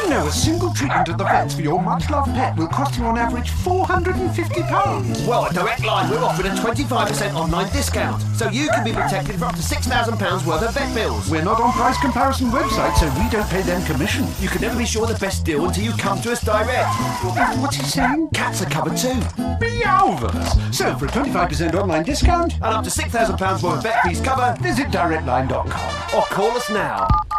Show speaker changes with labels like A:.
A: you know a single treatment at the vets for your much-loved pet will cost you on average £450?
B: Well, at Direct Line, we're offering a 25% online discount, so you can be protected for up to £6,000 worth of vet bills.
A: We're not on price comparison websites, so we don't pay them commission.
B: You can never be sure of the best deal until you come to us direct.
A: What's he saying?
B: Cats are covered too.
A: Meowvers! So for a 25% online discount
B: And up to £6,000 worth of vet fees cover,
A: visit directline.com.
B: or call us now.